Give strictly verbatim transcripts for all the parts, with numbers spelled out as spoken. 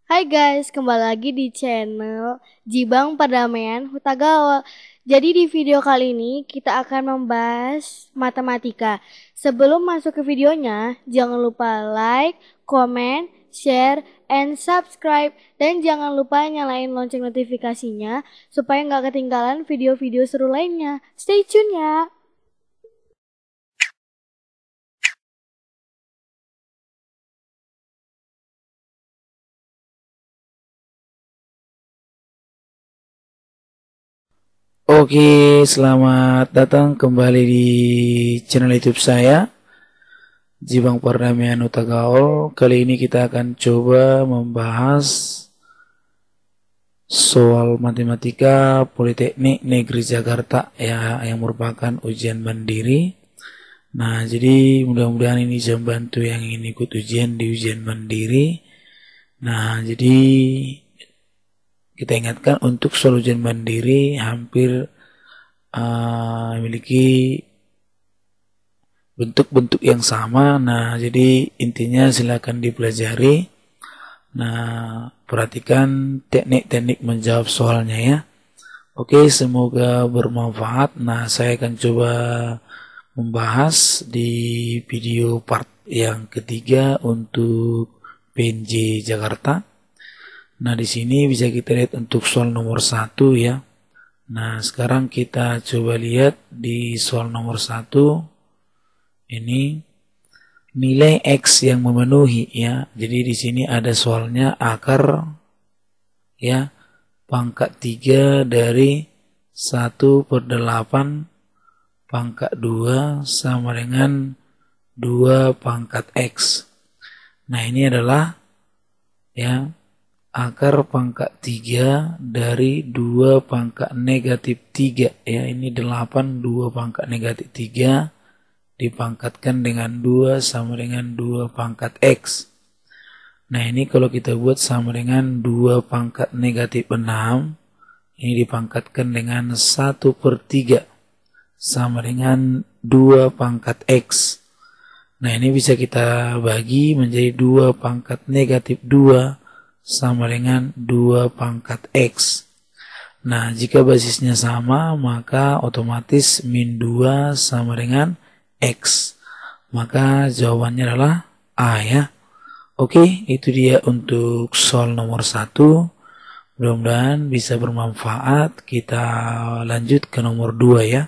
Hai guys, kembali lagi di channel Jibang Perdamaian Hutagawa. Jadi di video kali ini kita akan membahas matematika. Sebelum masuk ke videonya, jangan lupa like, comment, share, and subscribe. Dan jangan lupa nyalain lonceng notifikasinya supaya nggak ketinggalan video-video seru lainnya. Stay tune ya! Oke, selamat datang kembali di channel YouTube saya, Jibang Perdamaian Hutagaol. Kali ini kita akan coba membahas soal matematika Politeknik Negeri Jakarta ya, yang merupakan ujian mandiri. Nah, jadi mudah-mudahan ini bisa membantu yang ingin ikut ujian di ujian mandiri. Nah, jadi kita ingatkan untuk soal ujian mandiri hampir uh, memiliki bentuk-bentuk yang sama. Nah, jadi intinya silakan dipelajari. Nah, perhatikan teknik-teknik menjawab soalnya ya. Oke, semoga bermanfaat. Nah, saya akan coba membahas di video part yang ketiga untuk P N J Jakarta. Nah, di sini bisa kita lihat untuk soal nomor satu ya. Nah, sekarang kita coba lihat di soal nomor satu. Ini nilai X yang memenuhi ya. Jadi di sini ada soalnya akar ya pangkat tiga dari satu per delapan pangkat dua sama dengan dua pangkat X. Nah, ini adalah ya akar pangkat tiga dari dua pangkat negatif tiga ya, ini delapan, dua pangkat negatif tiga dipangkatkan dengan dua sama dengan dua pangkat X. Nah, ini kalau kita buat sama dengan dua pangkat negatif enam, ini dipangkatkan dengan satu per tiga sama dengan dua pangkat X. Nah, ini bisa kita bagi menjadi dua pangkat negatif dua sama dengan dua pangkat X. Nah, jika basisnya sama, maka otomatis min dua sama dengan X. Maka jawabannya adalah A ya. Oke, itu dia untuk soal nomor satu. Mudah-mudahan bisa bermanfaat. Kita lanjut ke nomor dua ya.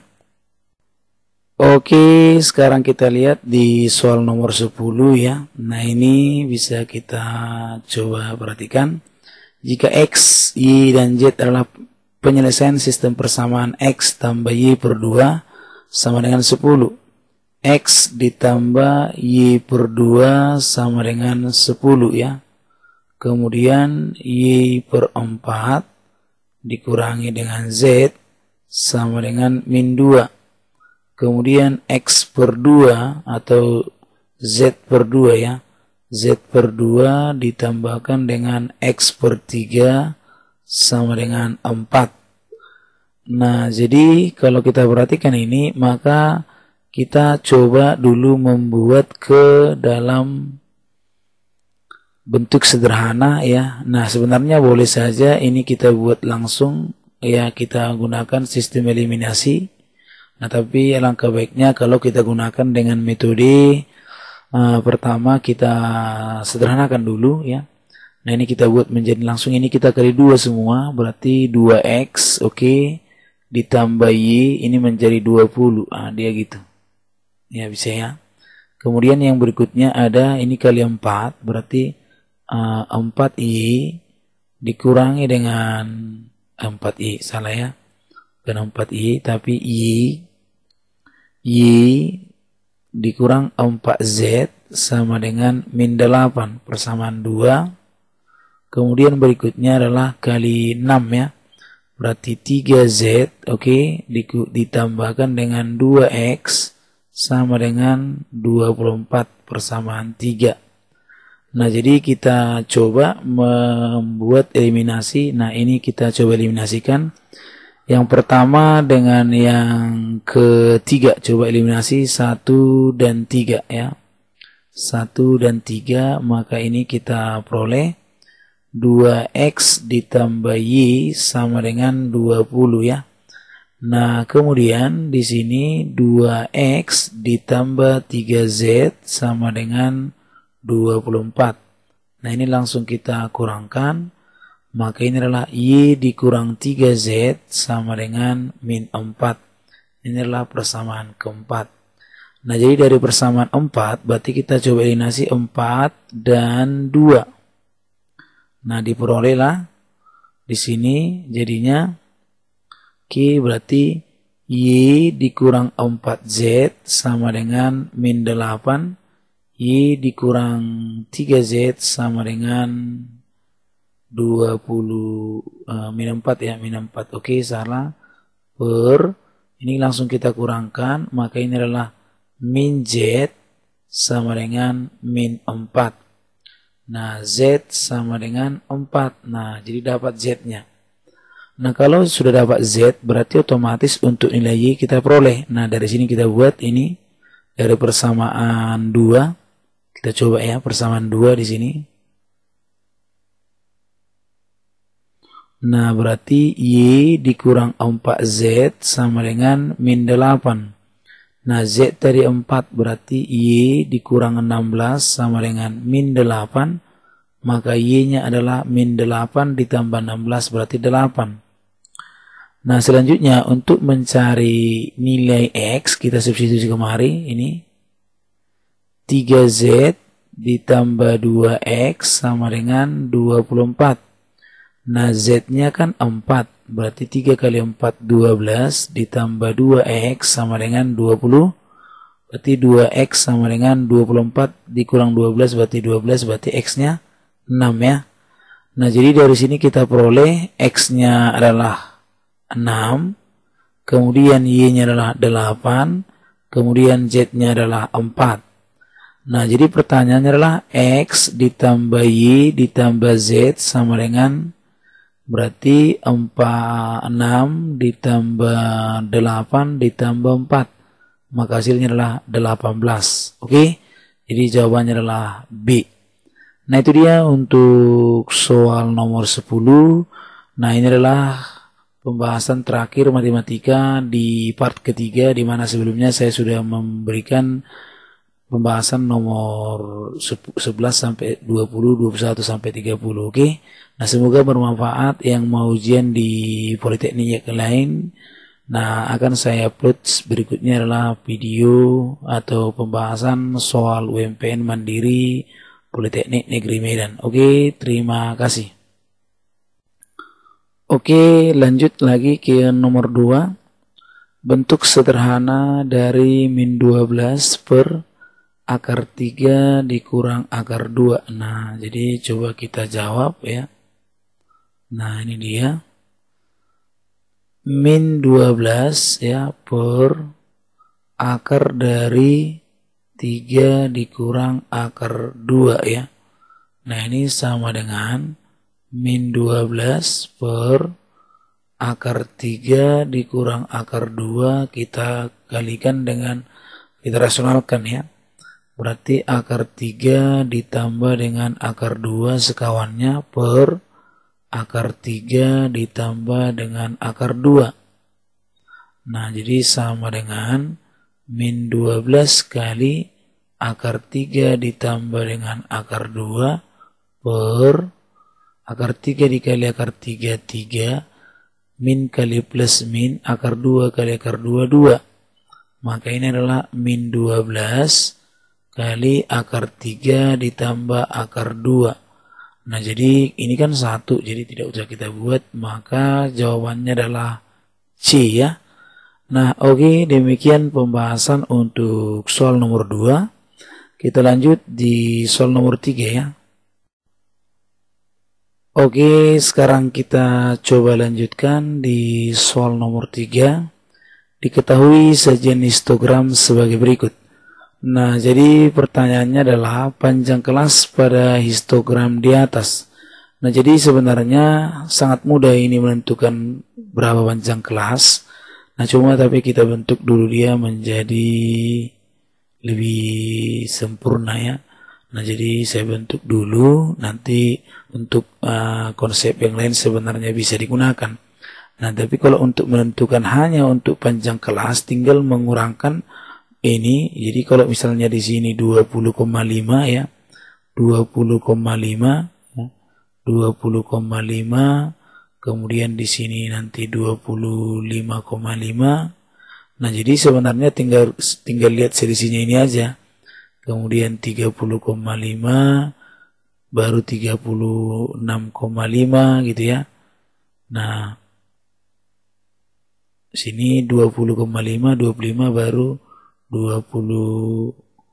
Oke, sekarang kita lihat di soal nomor sepuluh ya. Nah, ini bisa kita coba perhatikan. Jika X, Y, dan Z adalah penyelesaian sistem persamaan X tambah Y per dua sama dengan sepuluh. X ditambah Y per dua sama dengan sepuluh ya. Kemudian Y per empat dikurangi dengan Z sama dengan min dua. Kemudian X per dua atau Z per dua ya. Z per dua ditambahkan dengan X per tiga sama dengan empat. Nah, jadi kalau kita perhatikan ini, maka kita coba dulu membuat ke dalam bentuk sederhana ya. Nah, sebenarnya boleh saja ini kita buat langsung ya, kita gunakan sistem eliminasi. Nah, tapi alangkah baiknya kalau kita gunakan dengan metode uh, pertama kita sederhanakan dulu ya. Nah, ini kita buat menjadi langsung, ini kita kali dua semua, berarti dua X, oke, okay, ditambah Y, ini menjadi dua puluh. Ah, dia gitu. Ya, bisa ya. Kemudian yang berikutnya ada ini kali empat, berarti uh, empat Y dikurangi dengan empat Y, salah ya. Bukan empat Y, tapi Y Y dikurang empat Z sama dengan min delapan persamaan dua. Kemudian berikutnya adalah kali enam ya. Berarti tiga Z, oke, okay, ditambahkan dengan dua X sama dengan dua puluh empat persamaan tiga. Nah, jadi kita coba membuat eliminasi. Nah, ini kita coba eliminasikan. Yang pertama dengan yang ketiga, coba eliminasi satu dan tiga ya. satu dan tiga, maka ini kita peroleh dua X ditambah Y sama dengan dua puluh ya. Nah, kemudian di sini dua X ditambah tiga Z sama dengan dua puluh empat. Nah, ini langsung kita kurangkan. Maka ini adalah Y dikurang tiga Z sama dengan min empat. Ini adalah persamaan keempat. Nah, jadi dari persamaan empat, berarti kita coba eliminasi empat dan dua. Nah, diperolehlah di sini jadinya Q berarti Y dikurang empat Z sama dengan min delapan. Y dikurang tiga Z sama dengan dua puluh, uh, min empat ya, min empat. Oke, salah. Per, ini langsung kita kurangkan, maka ini adalah min Z sama dengan min empat. Nah, Z sama dengan empat. Nah, jadi dapat Z-nya. Nah, kalau sudah dapat Z, berarti otomatis untuk nilai Y kita peroleh. Nah, dari sini kita buat ini. Dari persamaan dua. Kita coba ya, persamaan dua di sini. Nah, berarti Y dikurang empat Z sama dengan min delapan. Nah, Z tadi empat, berarti Y dikurang enam belas sama dengan min delapan. Maka Y-nya adalah min delapan ditambah enam belas, berarti delapan. Nah, selanjutnya untuk mencari nilai X, kita substitusi kemari, ini. tiga Z ditambah dua X sama dengan dua puluh empat. Nah, Z-nya kan empat, berarti tiga kali empat, dua belas, ditambah dua X sama dengan dua puluh. Berarti dua X sama dengan dua puluh empat, dikurang dua belas, berarti dua belas, berarti X-nya enam ya. Nah, jadi dari sini kita peroleh X-nya adalah enam, kemudian Y-nya adalah delapan, kemudian Z-nya adalah empat. Nah, jadi pertanyaannya adalah X ditambah Y ditambah Z sama dengan berarti empat, enam ditambah delapan ditambah empat. Maka hasilnya adalah delapan belas. Oke, jadi jawabannya adalah B. Nah, itu dia untuk soal nomor sepuluh. Nah, ini adalah pembahasan terakhir matematika di part ketiga, di mana sebelumnya saya sudah memberikan pembahasan nomor sebelas sampai dua puluh, dua puluh satu sampai tiga puluh. Oke. Nah, semoga bermanfaat yang mau ujian di Politeknik yang lain. Nah, akan saya upload berikutnya adalah video atau pembahasan soal U M P N Mandiri Politeknik Negeri Medan. Oke, terima kasih. Oke, lanjut lagi ke nomor dua. Bentuk sederhana dari min dua belas per akar tiga dikurang akar dua. Nah, jadi coba kita jawab ya. Nah, ini dia. Min dua belas ya per akar dari tiga dikurang akar dua ya. Nah, ini sama dengan min dua belas per akar tiga dikurang akar dua, kita kalikan dengan, kita rasionalkan ya. Berarti akar tiga ditambah dengan akar dua sekawannya per akar tiga ditambah dengan akar dua. Nah, jadi sama dengan min dua belas kali akar tiga ditambah dengan akar dua per akar tiga dikali akar tiga, tiga. Min kali plus min, akar dua kali akar dua, dua. Maka ini adalah min dua belas kali akar tiga ditambah akar dua. Nah, jadi ini kan satu, jadi tidak usah kita buat, maka jawabannya adalah C ya. Nah, oke, okay, demikian pembahasan untuk soal nomor dua. Kita lanjut di soal nomor tiga ya. Oke, okay, sekarang kita coba lanjutkan di soal nomor tiga. Diketahui sajian histogram sebagai berikut. Nah, jadi pertanyaannya adalah panjang kelas pada histogram di atas. Nah, jadi sebenarnya sangat mudah ini menentukan berapa panjang kelas. Nah, cuma tapi kita bentuk dulu dia menjadi lebih sempurna ya. Nah, jadi saya bentuk dulu, nanti untuk uh, konsep yang lain sebenarnya bisa digunakan. Nah, tapi kalau untuk menentukan hanya untuk panjang kelas, tinggal mengurangkan ini. Jadi kalau misalnya di sini dua puluh koma lima ya, dua puluh koma lima, dua puluh koma lima, kemudian di sini nanti dua puluh lima koma lima. Nah, jadi sebenarnya tinggal tinggal lihat selisihnya ini aja. Kemudian tiga puluh koma lima, baru tiga puluh enam koma lima gitu ya. Nah, sini dua puluh koma lima, dua puluh lima, baru dua puluh,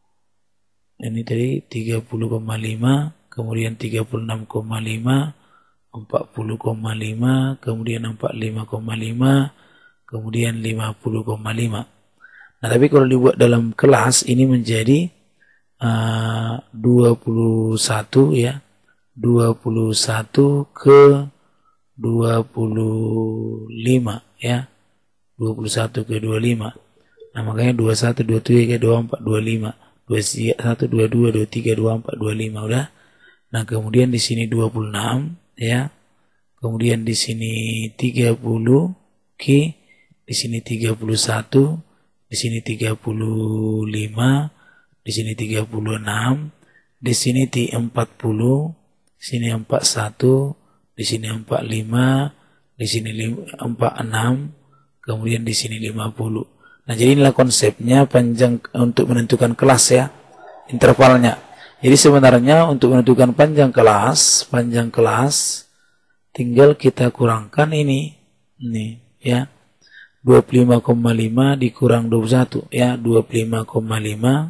ini tadi tiga puluh koma lima, kemudian tiga puluh enam koma lima, empat puluh koma lima, kemudian empat puluh lima koma lima, kemudian lima puluh koma lima. Nah, tapi kalau dibuat dalam kelas ini menjadi uh, dua puluh satu ya, dua puluh satu ke dua puluh lima ya, dua puluh satu ke dua puluh lima. Nah, makanya dua puluh satu, dua puluh tiga, dua puluh empat, dua puluh lima, dua puluh satu, dua puluh dua, dua puluh tiga, dua puluh empat, dua puluh lima udah. Nah, kemudian di sini dua puluh enam ya. Kemudian di sini tiga puluh, oke. Di sini tiga puluh satu, di sini tiga puluh lima, di sini tiga puluh enam, di sini di empat puluh, di sini empat puluh satu, di sini empat puluh lima, di sini empat puluh enam, kemudian di sini lima puluh. Nah, jadi inilah konsepnya panjang untuk menentukan kelas ya, intervalnya. Jadi sebenarnya untuk menentukan panjang kelas, panjang kelas tinggal kita kurangkan ini, ini ya, dua puluh lima koma lima dikurang dua puluh satu ya, dua puluh lima koma lima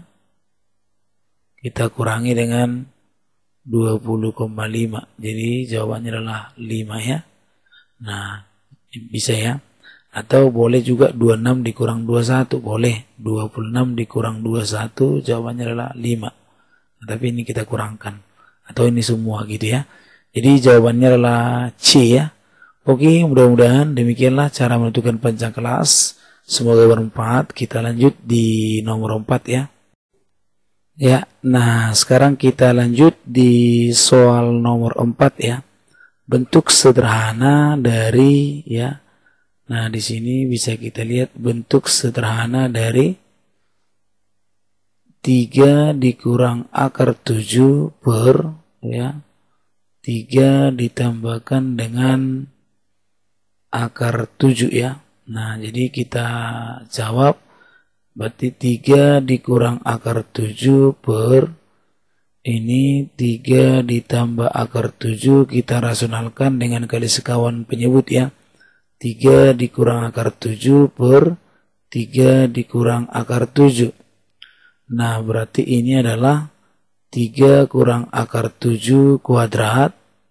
kita kurangi dengan dua puluh koma lima. Jadi jawabannya adalah lima ya. Nah, bisa ya. Atau boleh juga dua puluh enam dikurang dua puluh satu, boleh. dua puluh enam dikurang dua puluh satu, jawabannya adalah lima. Nah, tapi ini kita kurangkan. Atau ini semua gitu ya. Jadi jawabannya adalah C ya. Oke, mudah-mudahan demikianlah cara menentukan panjang kelas. Semoga bermanfaat. Kita lanjut di nomor empat ya. Ya, nah sekarang kita lanjut di soal nomor empat ya. Bentuk sederhana dari ya. Nah, di sini bisa kita lihat bentuk sederhana dari tiga dikurang akar tujuh per ya, tiga ditambahkan dengan akar tujuh ya. Nah, jadi kita jawab berarti tiga dikurang akar tujuh per ini tiga ditambah akar tujuh, kita rasionalkan dengan kali sekawan penyebut ya. tiga dikurang akar tujuh per tiga dikurang akar tujuh. Nah, berarti ini adalah tiga kurang akar tujuh kuadrat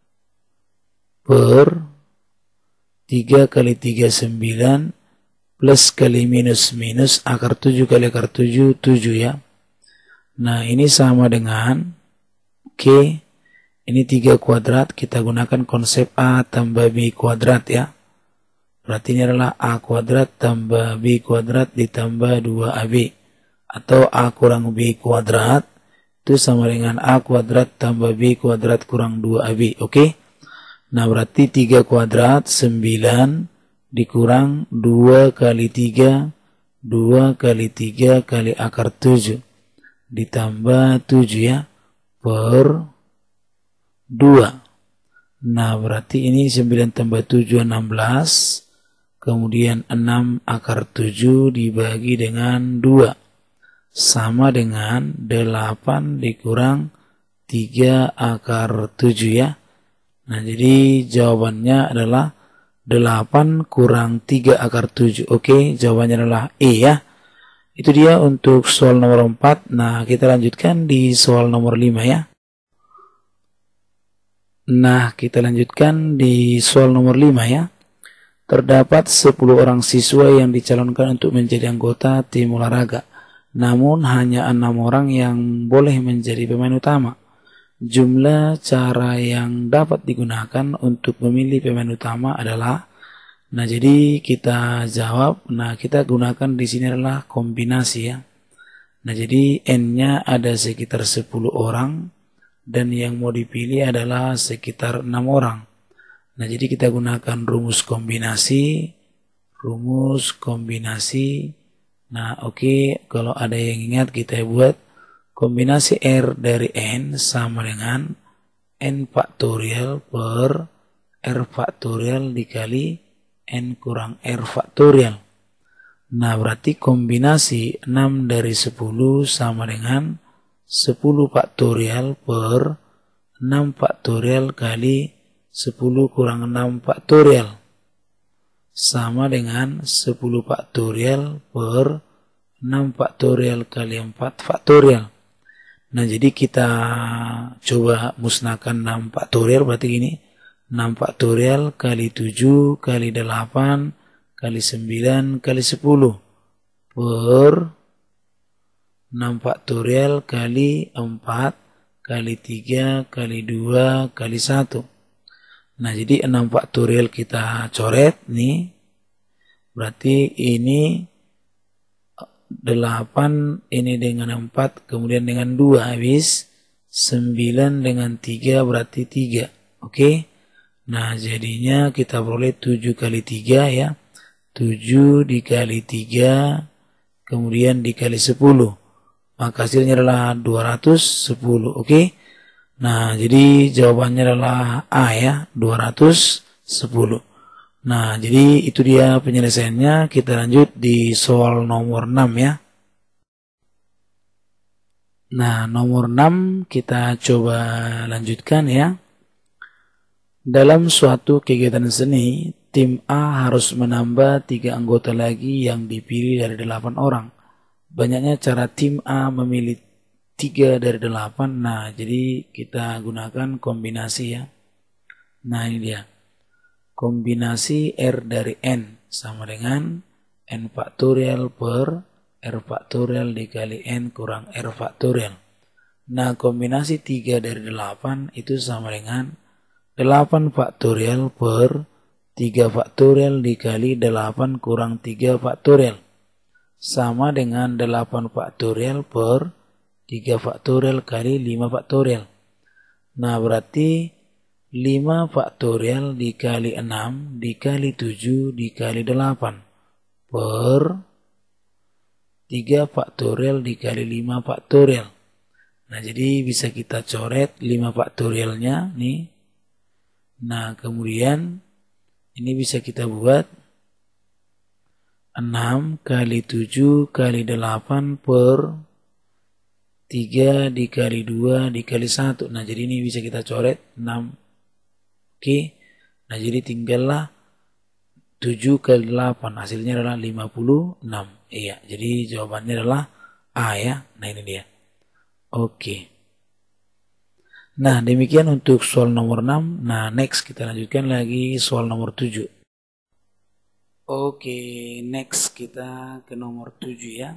per tiga kali tiga, sembilan, plus kali minus minus akar tujuh kali akar tujuh, tujuh ya. Nah, ini sama dengan, oke, ini tiga kuadrat, kita gunakan konsep A tambah B kuadrat ya. Berarti ini adalah A kuadrat tambah B kuadrat ditambah dua A B. Atau A kurang B kuadrat itu sama dengan A kuadrat tambah B kuadrat kurang dua A B. Oke? Nah, berarti tiga kuadrat, sembilan dikurang dua kali tiga, dua kali tiga kali akar tujuh. Ditambah tujuh ya, per dua. Nah, berarti ini sembilan tambah tujuh, enam belas. Kemudian enam akar tujuh dibagi dengan dua. Sama dengan delapan dikurang tiga akar tujuh ya. Nah, jadi jawabannya adalah delapan kurang tiga akar tujuh. Oke, jawabannya adalah E ya. Itu dia untuk soal nomor empat. Nah, kita lanjutkan di soal nomor lima ya. Nah, kita lanjutkan di soal nomor lima ya. Terdapat sepuluh orang siswa yang dicalonkan untuk menjadi anggota tim olahraga. Namun hanya enam orang yang boleh menjadi pemain utama. Jumlah cara yang dapat digunakan untuk memilih pemain utama adalah, nah jadi kita jawab, nah kita gunakan di sini adalah kombinasi ya. Nah, jadi N-nya ada sekitar sepuluh orang dan yang mau dipilih adalah sekitar enam orang. Nah, jadi kita gunakan rumus kombinasi, rumus kombinasi. Nah, oke, okay, kalau ada yang ingat kita buat kombinasi R dari N sama dengan N faktorial per R faktorial dikali N kurang R faktorial. Nah, berarti kombinasi enam dari sepuluh sama dengan sepuluh faktorial per enam faktorial kali sepuluh kurang enam faktorial. Sama dengan sepuluh faktorial per enam faktorial kali empat faktorial. Nah, jadi kita coba musnahkan enam faktorial, berarti gini. enam faktorial kali tujuh kali delapan kali sembilan kali sepuluh per enam faktorial kali empat kali tiga kali dua kali satu. Nah, jadi enam faktorial kita coret nih. Berarti ini delapan, ini dengan empat, kemudian dengan dua habis. sembilan dengan tiga berarti tiga. Oke. Nah, jadinya kita peroleh tujuh kali tiga ya. tujuh dikali tiga, kemudian dikali sepuluh. Maka hasilnya adalah dua ratus sepuluh. Oke. Nah, jadi jawabannya adalah A ya, dua ratus sepuluh. Nah, jadi itu dia penyelesaiannya. Kita lanjut di soal nomor enam ya. Nah, nomor enam kita coba lanjutkan ya. Dalam suatu kegiatan seni, tim A harus menambah tiga anggota lagi yang dipilih dari delapan orang. Banyaknya cara tim A memilih tiga dari delapan. Nah, jadi kita gunakan kombinasi ya. Nah, ini dia. Kombinasi R dari N sama dengan N faktorial per R faktorial dikali N kurang R faktorial. Nah, kombinasi tiga dari delapan itu sama dengan delapan faktorial per tiga faktorial dikali delapan kurang tiga faktorial. Sama dengan delapan faktorial per tiga faktorial kali lima faktorial. Nah, berarti lima faktorial dikali enam dikali tujuh dikali delapan per tiga faktorial dikali lima faktorial. Nah, jadi bisa kita coret lima faktorialnya nih. Nah, kemudian ini bisa kita buat enam kali tujuh kali delapan per tiga dikali dua dikali satu. Nah, jadi ini bisa kita coret enam. Oke. Nah, jadi tinggallah tujuh kali delapan. Hasilnya adalah lima puluh enam. Iya, jadi jawabannya adalah A ya. Nah, ini dia. Oke. Nah, demikian untuk soal nomor enam. Nah, next kita lanjutkan lagi soal nomor tujuh. Oke, next kita ke nomor tujuh ya.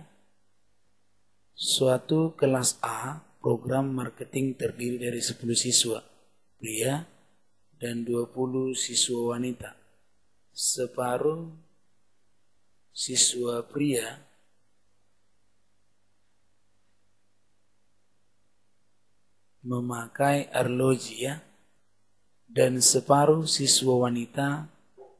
Suatu kelas A, program marketing terdiri dari sepuluh siswa pria dan dua puluh siswa wanita. Separuh siswa pria memakai arloji ya, dan separuh siswa wanita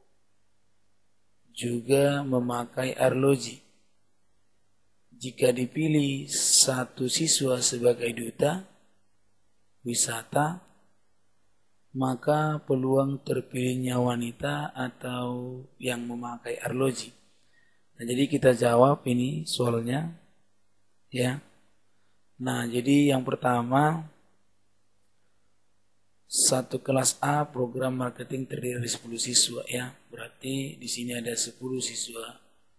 juga memakai arloji. Jika dipilih satu siswa sebagai duta wisata, maka peluang terpilihnya wanita atau yang memakai arloji. Nah, jadi kita jawab ini soalnya ya. Nah, jadi yang pertama, satu kelas A program marketing terdiri dari sepuluh siswa ya. Berarti di sini ada sepuluh siswa.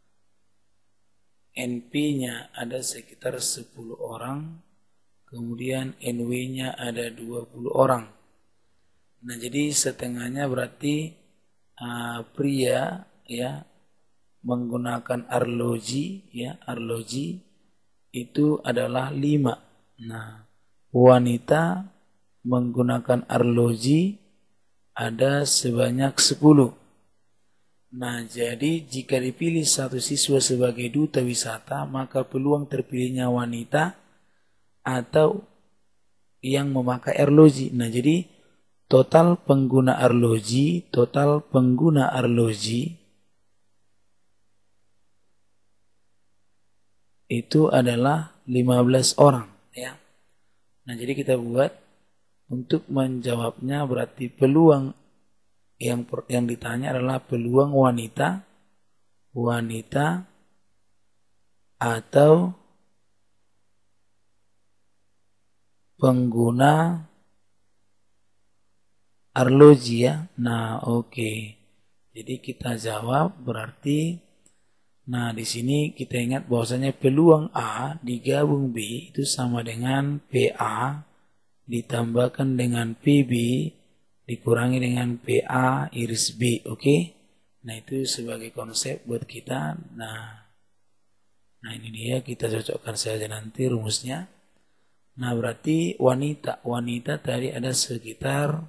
N P-nya ada sekitar sepuluh orang. Kemudian N W-nya ada dua puluh orang. Nah, jadi setengahnya berarti uh, pria ya menggunakan arloji ya, arloji itu adalah lima. Nah, wanita menggunakan arloji ada sebanyak sepuluh. Nah, jadi jika dipilih satu siswa sebagai duta wisata, maka peluang terpilihnya wanita atau yang memakai arloji. Nah, jadi total pengguna arloji, total pengguna arloji itu adalah lima belas orang, ya. Nah, jadi kita buat untuk menjawabnya berarti peluang yang yang ditanya adalah peluang wanita wanita atau pengguna arloji, ya. Nah, oke. Okay. Jadi kita jawab berarti, nah di sini kita ingat bahwasanya peluang A digabung B itu sama dengan P A ditambahkan dengan P B dikurangi dengan P A iris B, oke? Okay? Nah, itu sebagai konsep buat kita. Nah, nah ini dia, kita cocokkan saja nanti rumusnya. Nah, berarti wanita, wanita tadi ada sekitar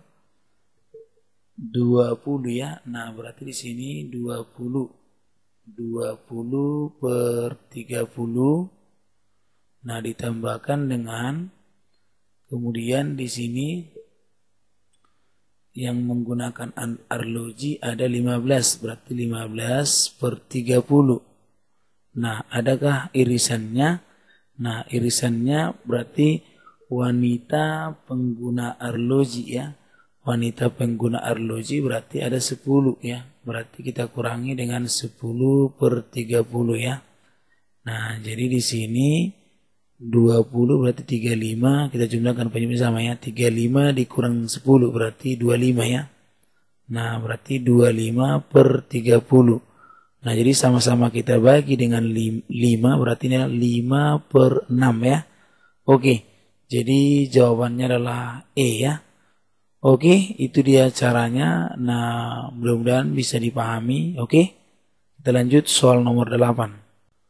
dua puluh, ya. Nah, berarti di sini dua puluh. dua puluh per tiga puluh. Nah, ditambahkan dengan kemudian di sini yang menggunakan arloji ada lima belas, berarti lima belas per tiga puluh. Nah, adakah irisannya? Nah, irisannya berarti wanita pengguna arloji, ya. Wanita pengguna arloji berarti ada sepuluh, ya. Berarti kita kurangi dengan sepuluh per tiga puluh, ya. Nah, jadi di sini dua puluh berarti tiga puluh lima, kita jumlahkan penyebut sama, ya. tiga puluh lima dikurang sepuluh berarti dua puluh lima, ya. Nah, berarti dua puluh lima per tiga puluh. Nah, jadi sama-sama kita bagi dengan lima, berarti ini lima per enam, ya. Oke, jadi jawabannya adalah E, ya. Oke, itu dia caranya. Nah, mudah-mudahan bisa dipahami. Oke, kita lanjut soal nomor delapan.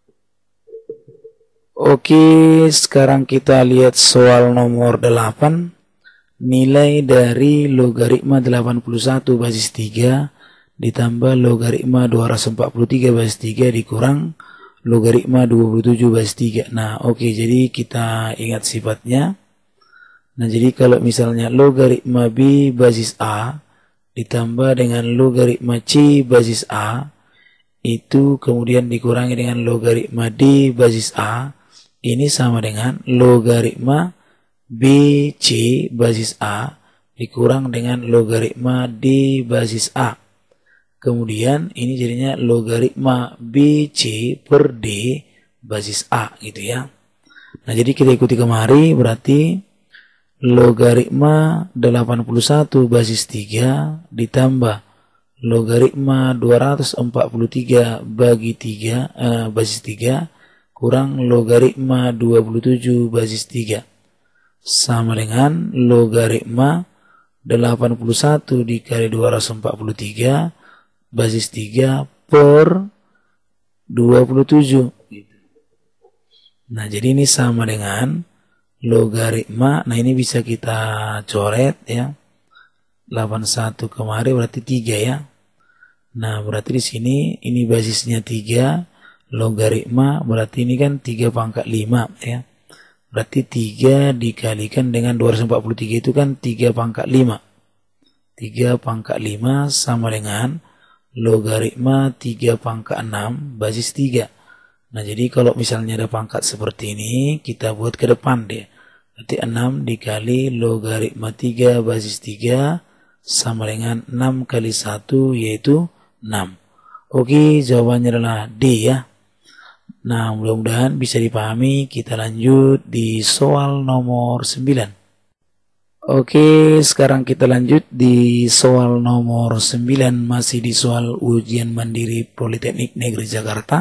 Oke, sekarang kita lihat soal nomor delapan. Nilai dari logaritma delapan puluh satu basis tiga ditambah logaritma dua ratus empat puluh tiga basis tiga dikurang logaritma dua puluh tujuh basis tiga. Nah, oke, jadi kita ingat sifatnya. Nah, jadi kalau misalnya logaritma B basis A ditambah dengan logaritma C basis A, itu kemudian dikurangi dengan logaritma D basis A, ini sama dengan logaritma B C basis A dikurang dengan logaritma D basis A. Kemudian ini jadinya logaritma B C per D basis A, gitu, ya. Nah, jadi kita ikuti kemari, berarti logaritma delapan puluh satu basis tiga ditambah logaritma dua ratus empat puluh tiga bagi tiga eh, basis tiga kurang logaritma dua puluh tujuh basis tiga sama dengan logaritma delapan puluh satu dikali dua ratus empat puluh tiga basis tiga per dua puluh tujuh. Nah, jadi ini sama dengan logaritma, nah ini bisa kita coret, ya. delapan puluh satu kemari berarti tiga, ya. Nah, berarti di sini ini basisnya tiga, logaritma berarti ini kan tiga pangkat lima, ya. Berarti tiga dikalikan dengan dua ratus empat puluh tiga itu kan tiga pangkat lima. tiga pangkat lima sama dengan logaritma tiga pangkat enam basis tiga. Nah, jadi kalau misalnya ada pangkat seperti ini, kita buat ke depan deh. Berarti enam dikali logaritma tiga basis tiga sama dengan enam kali satu, yaitu enam. Oke, jawabannya adalah D, ya. Nah, mudah-mudahan bisa dipahami. Kita lanjut di soal nomor sembilan. Oke, sekarang kita lanjut di soal nomor sembilan. Masih di soal ujian mandiri Politeknik Negeri Jakarta.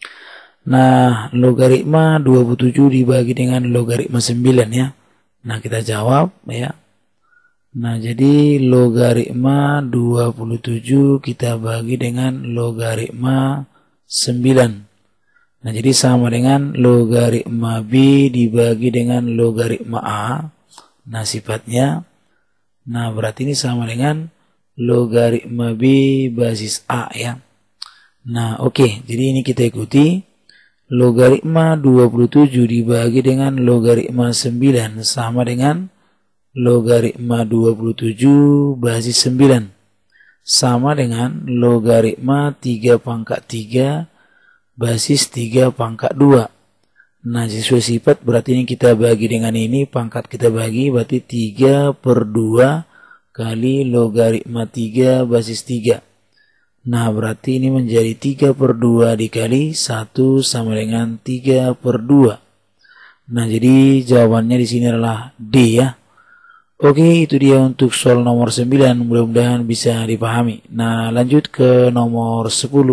Nah, logaritma dua puluh tujuh dibagi dengan logaritma sembilan, ya. Nah, kita jawab, ya. Nah, jadi logaritma dua puluh tujuh kita bagi dengan logaritma sembilan. Nah, jadi sama dengan logaritma B dibagi dengan logaritma A. Nah, sifatnya. Nah, berarti ini sama dengan logaritma B basis A, ya. Nah, oke. Okay. Jadi ini kita ikuti. Logaritma dua puluh tujuh dibagi dengan logaritma sembilan sama dengan logaritma dua puluh tujuh basis sembilan sama dengan logaritma tiga pangkat tiga basis tiga pangkat dua. Nah, sesuai sifat berarti ini kita bagi dengan ini, pangkat kita bagi berarti tiga per dua kali logaritma tiga basis tiga. Nah, berarti ini menjadi tiga per dua dikali satu sama dengan tiga per dua. Nah, jadi jawabannya di sini adalah D ya. Oke, itu dia untuk soal nomor sembilan. Mudah-mudahan bisa dipahami. Nah, lanjut ke nomor sepuluh.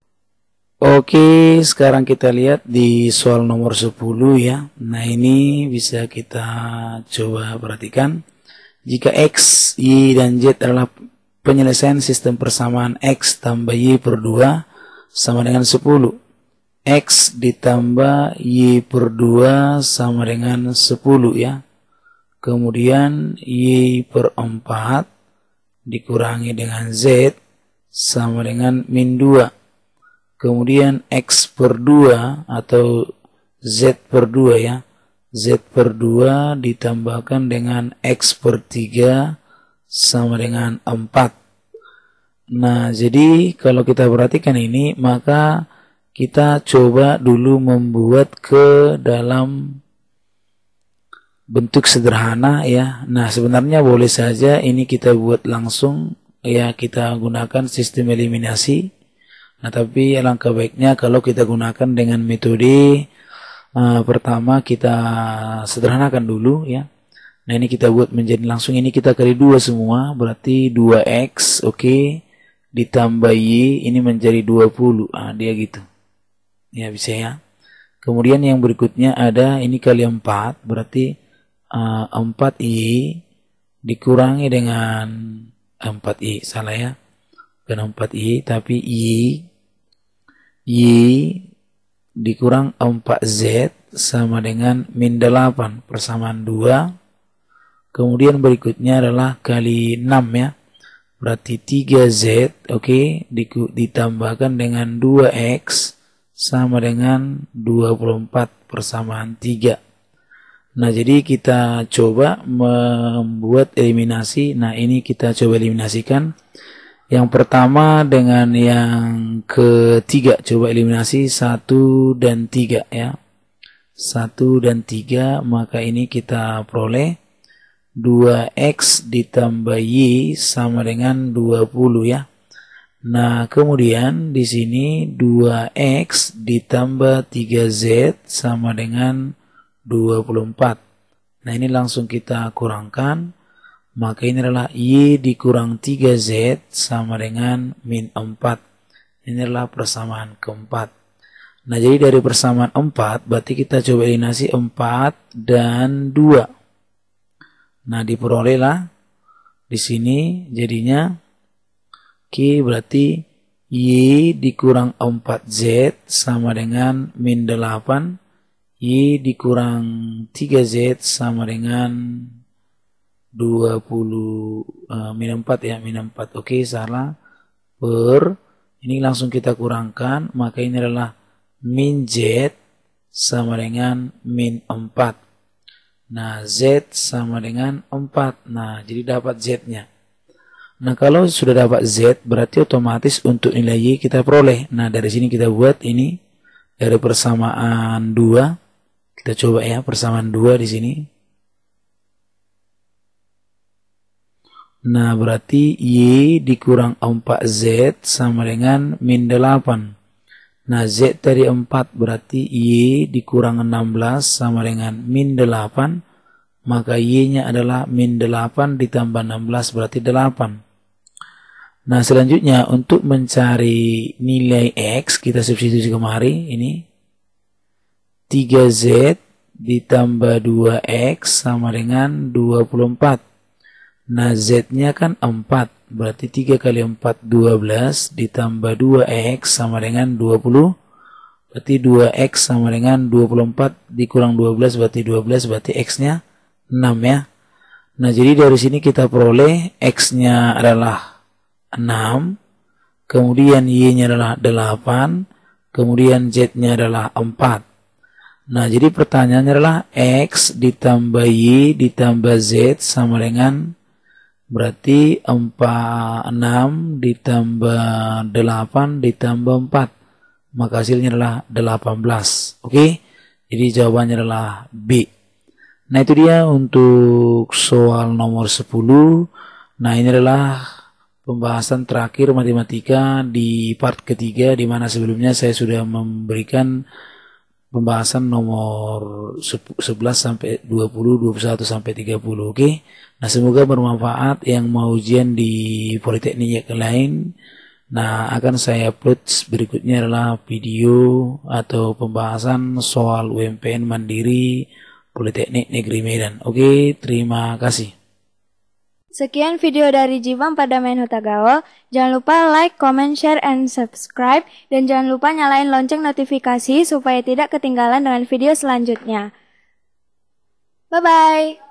Oke, sekarang kita lihat di soal nomor sepuluh ya. Nah, ini bisa kita coba perhatikan. Jika X, Y, dan Z adalah penyelesaian sistem persamaan X tambah Y per dua sama dengan sepuluh. X ditambah Y per dua sama dengan sepuluh ya. Kemudian Y per empat dikurangi dengan Z sama dengan min dua. Kemudian X per dua atau Z per dua ya. Z per dua ditambahkan dengan X per tiga sama dengan empat. Nah, jadi kalau kita perhatikan ini, maka kita coba dulu membuat ke dalam bentuk sederhana ya. Nah, sebenarnya boleh saja ini kita buat langsung ya, kita gunakan sistem eliminasi. Nah, tapi alangkah baiknya kalau kita gunakan dengan metode uh, pertama kita sederhanakan dulu ya. Nah, ini kita buat menjadi langsung, ini kita kali dua semua, berarti dua X, oke, okay, ditambah Y, ini menjadi dua puluh, ah, dia gitu. Ya, bisa ya. Kemudian yang berikutnya ada, ini kali empat, berarti uh, empat Y dikurangi dengan empat Y, salah ya. Bukan empat Y, tapi Y, Y dikurang empat Z sama dengan min delapan, persamaan dua. Kemudian berikutnya adalah kali enam ya. Berarti tiga Z, oke, okay, ditambahkan dengan dua X sama dengan dua puluh empat persamaan tiga. Nah, jadi kita coba membuat eliminasi. Nah, ini kita coba eliminasikan. Yang pertama dengan yang ketiga, coba eliminasi satu dan tiga ya. satu dan tiga, maka ini kita peroleh dua X ditambah Y sama dengan dua puluh ya. Nah, kemudian di sini dua X ditambah tiga Z sama dengan dua puluh empat. Nah, ini langsung kita kurangkan. Maka ini adalah Y dikurang tiga Z sama dengan min empat. Ini adalah persamaan keempat. Nah, jadi dari persamaan empat, berarti kita coba eliminasi empat dan dua. Nah, diperolehlah di sini jadinya oke, okay, berarti Y dikurang empat Z sama dengan min delapan. Y dikurang tiga Z sama dengan dua puluh, uh, min empat ya, min empat. Oke, okay, salah. Per, ini langsung kita kurangkan, maka ini adalah min Z sama dengan min empat. Nah, Z sama dengan empat. Nah, jadi dapat Z-nya. Nah, kalau sudah dapat Z, berarti otomatis untuk nilai Y kita peroleh. Nah, dari sini kita buat ini dari persamaan dua. Kita coba ya, persamaan dua di sini. Nah, berarti Y dikurang empat Z sama dengan min delapan. Nah, Z tadi empat, berarti Y dikurang enam belas sama dengan min delapan. Maka Y-nya adalah min delapan ditambah enam belas, berarti delapan. Nah, selanjutnya untuk mencari nilai X, kita substitusi kemari. Ini tiga Z ditambah dua X sama dengan dua puluh empat. Nah, Z-nya kan empat, berarti tiga kali empat, dua belas, ditambah dua X sama dengan dua puluh. Berarti dua X sama dengan dua puluh empat, dikurang dua belas, berarti dua belas, berarti X-nya enam ya. Nah, jadi dari sini kita peroleh X-nya adalah enam. kemudian Y-nya adalah delapan, kemudian Z-nya adalah empat. Nah, jadi pertanyaannya adalah X ditambah Y ditambah Z sama dengan berarti empat, enam ditambah delapan ditambah empat. Maka hasilnya adalah delapan belas. Oke, jadi jawabannya adalah B. Nah, itu dia untuk soal nomor sepuluh. Nah, ini adalah pembahasan terakhir matematika di part ketiga, di mana sebelumnya saya sudah memberikan pembahasan nomor sebelas sampai dua puluh, dua puluh satu sampai tiga puluh. Oke. Nah, semoga bermanfaat yang mau ujian di politeknik yang lain. Nah, akan saya upload berikutnya adalah video atau pembahasan soal U M P N Mandiri Politeknik Negeri Medan. Oke, terima kasih. Sekian video dari Jibang Perdamaian Hutagawa. Jangan lupa like, comment, share, and subscribe. Dan jangan lupa nyalain lonceng notifikasi supaya tidak ketinggalan dengan video selanjutnya. Bye-bye.